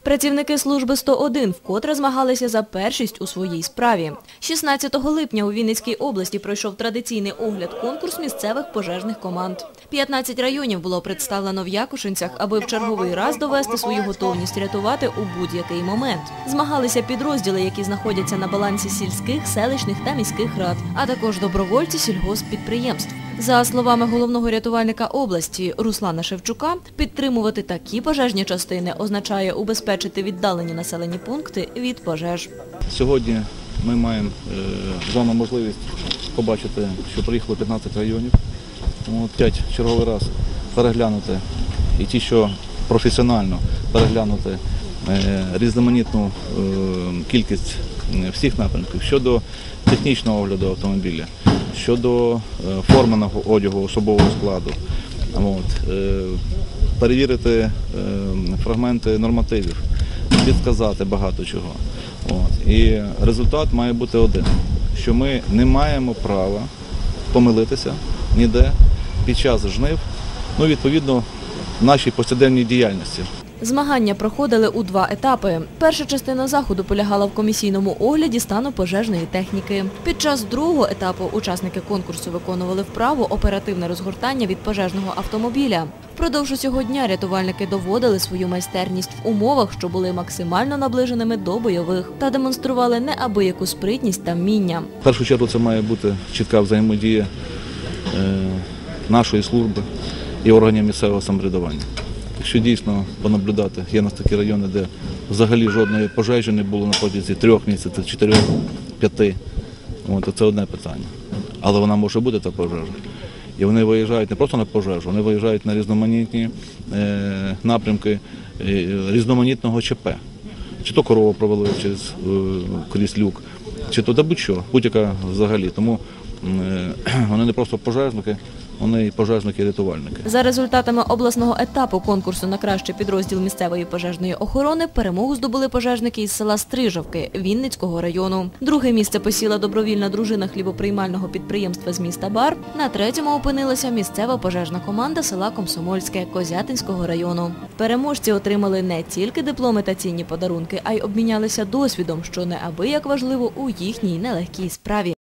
Працівники служби 101 вкотре змагалися за першість у своїй справі. 16 липня у Вінницькій області пройшов традиційний огляд-конкурс місцевих пожежних команд. 15 районів було представлено в Якушинцях, аби в черговий раз довести свою готовність рятувати у будь-який момент. Змагалися підрозділи, які знаходяться на балансі сільських, селищних та міських рад, а також добровольці сільгосппідприємств. За словами головного рятувальника області Руслана Шевчука, підтримувати такі пожежні частини означає убезпечити віддалені населені пункти від пожеж. Сьогодні ми маємо з вами можливість побачити, що приїхало 15 районів. Хотять черговий раз переглянути і ті, що професіонально переглянути різноманітну кількість всіх напрямків щодо технічного огляду автомобіля, щодо форменого одягу особового складу, перевірити фрагменти нормативів, підказати багато чого. І результат має бути один, що ми не маємо права помилитися ніде під час жнив, відповідно, в нашій повсякденній діяльності. Змагання проходили у 2 етапи. Перша частина заходу полягала в комісійному огляді стану пожежної техніки. Під час другого етапу учасники конкурсу виконували вправу оперативне розгортання від пожежного автомобіля. Впродовж усього дня рятувальники доводили свою майстерність в умовах, що були максимально наближеними до бойових, та демонстрували неабияку спритність та вміння. В першу чергу це має бути чітка взаємодія нашої служби і органів місцевого самоврядування. Якщо дійсно понаблюдати, є у нас такі райони, де взагалі жодної пожежі не було на протязі 3 місяців, 4-5, то це одне питання. Але вона може бути, та пожежа. І вони виїжджають не просто на пожежу, вони виїжджають на різноманітні напрямки різноманітного ЧП. Чи то корова провалила крізь люк, чи то будь-що, будь-яка взагалі. Тому вони не просто пожежники, вони і пожежники-рятувальники. За результатами обласного етапу конкурсу на кращий підрозділ місцевої пожежної охорони перемогу здобули пожежники із села Стрижовки Вінницького району. Друге місце посіла добровільна дружина хлібоприймального підприємства з міста Бар. На третьому опинилася місцева пожежна команда села Комсомольське Козятинського району. Переможці отримали не тільки дипломи та цінні подарунки, а й обмінялися досвідом, що неабияк важливо у їхній нелегкій справі.